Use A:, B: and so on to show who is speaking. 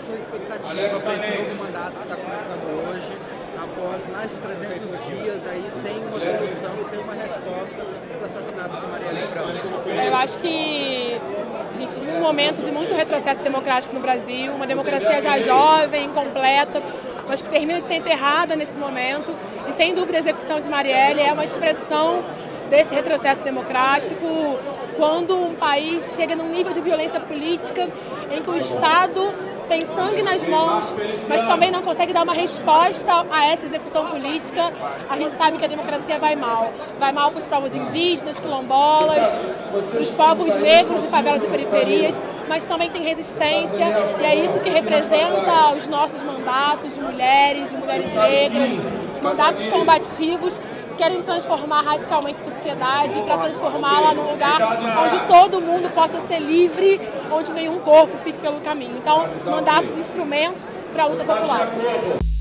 A: sua expectativa para esse novo mandato que está começando hoje, após mais de 300 dias aí sem uma solução, sem uma resposta para o assassinato de Marielle Franco?
B: Eu acho que a gente vive um momento de muito retrocesso democrático no Brasil, uma democracia já jovem, incompleta, mas que termina de ser enterrada nesse momento. E sem dúvida a execução de Marielle é uma expressão desse retrocesso democrático, quando um país chega num nível de violência política em que o Estado tem sangue nas mãos, mas também não consegue dar uma resposta a essa execução política. A gente sabe que a democracia vai mal. Vai mal para os povos indígenas, quilombolas, para os povos negros de favelas e periferias, mas também tem resistência, e é isso que representa os nossos mandatos de mulheres negras, mandatos combativos, querem transformar radicalmente a sociedade para transformá-la num lugar onde todo mundo possa ser livre, onde nenhum corpo fique pelo caminho. Então, mandatos e instrumentos para a luta popular.